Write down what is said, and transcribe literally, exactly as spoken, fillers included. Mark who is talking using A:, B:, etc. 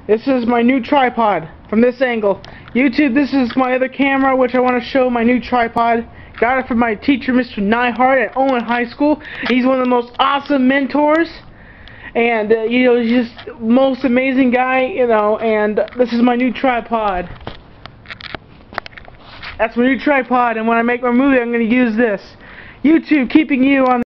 A: This is my new tripod from this angle. YouTube, this is my other camera, which I want to show my new tripod. Got it from my teacher, Mister Nyhart at Owen High School. He's one of the most awesome mentors. And, uh, you know, he's just the most amazing guy, you know, and this is my new tripod. That's my new tripod, and when I make my movie, I'm going to use this. YouTube, keeping you on